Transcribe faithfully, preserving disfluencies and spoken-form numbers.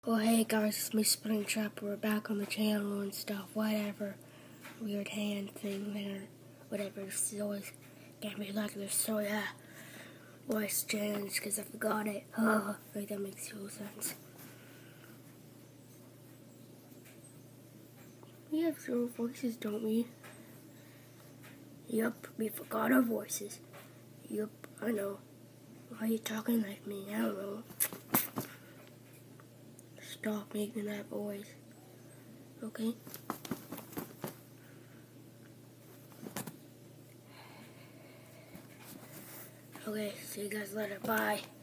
Well, hey guys, it's me, Springtrap. We're back on the channel and stuff, whatever. Weird hand thing there, whatever. It's always can't be like this, so yeah. Voice change, because I forgot it. Oh, like that makes no sense. We have zero voices, don't we? Yup, we forgot our voices. Yup, I know. Why are you talking like me? I don't know. Stop making that voice. Okay? Okay, see you guys later. Bye.